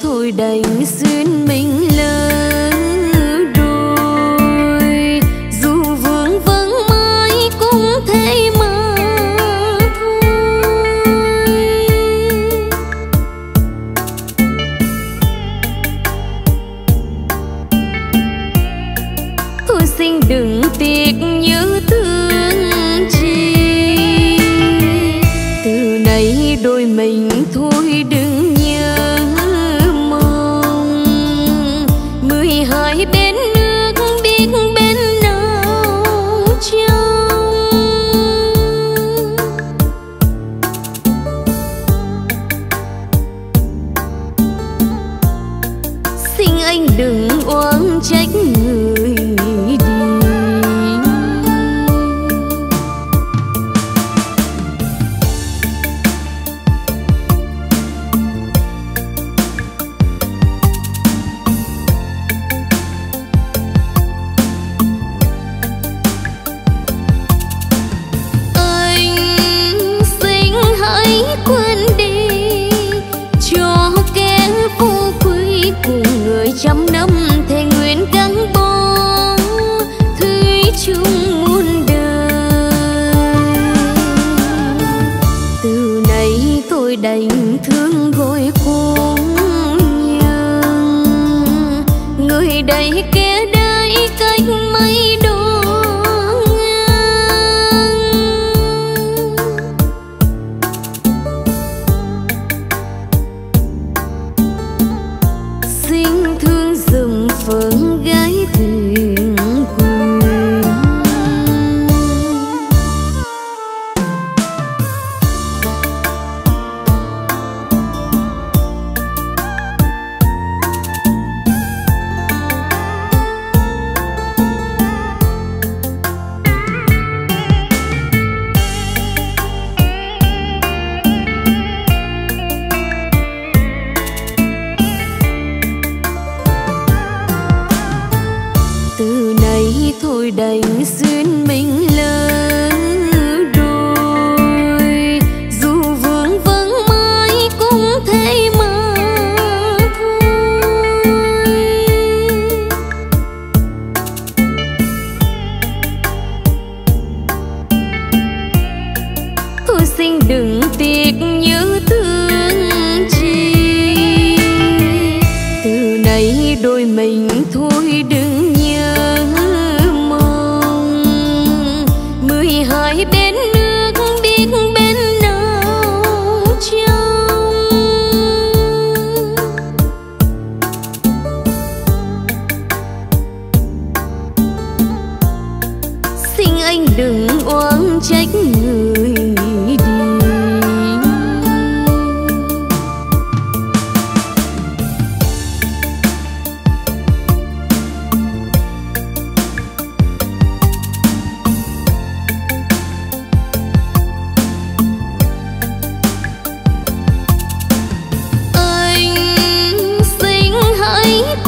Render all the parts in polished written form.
thôi đành duyên mình lỡ đôi, dù vương vấn mãi cũng thế mà thôi. Thôi xin đừng tiếc nhớ thương chi, từ nay đôi mình thôi đừng nhớ mong. 12 bên nước biết bên nào trong, xin anh đừng oán trách người đi. Trăm năm thề nguyện gắn bó thủy chung muôn đời. Từ nay tôi đành thương gọi cùng nhau, người đây kẻ đây cách mấy độ ngang. Xin dừng phượng gái thuyền quên. Từ nay thôi đành duyên mình lỡ đôi, dù vương vấn mãi cũng thế mà thôi. Thôi xin đừng tiếc nhớ thương chi, từ nay đôi mình thôi đừng nhớ mong. 12 bên nước biết bên nào trong, xin anh đừng oán trách người đi.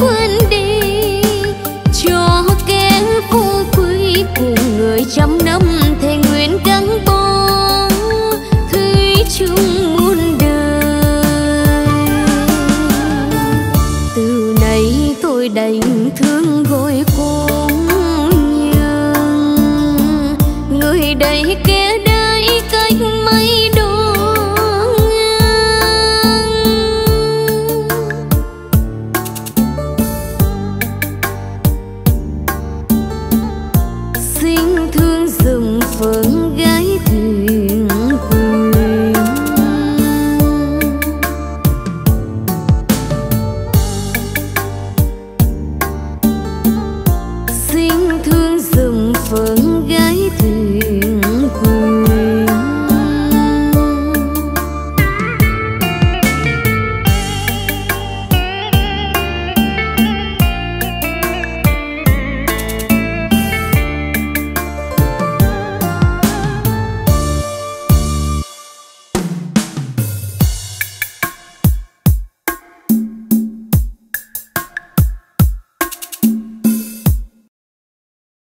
Trăm năm